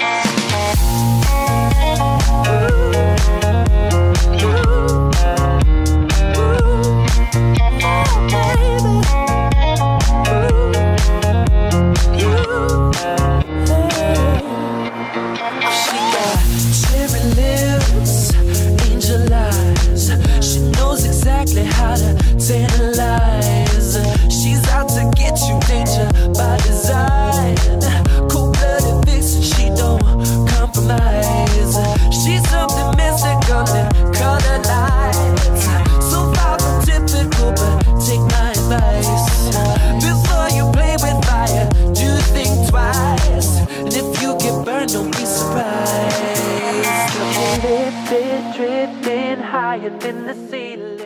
How to tantalize. She's out to get you, danger by design. Cold-blooded vixen, she don't compromise. She's something mystical in color lights. So far from typical, but take my advice. Before you play with fire, do think twice. And if you get burned, don't be surprised. Drifting higher than the ceiling.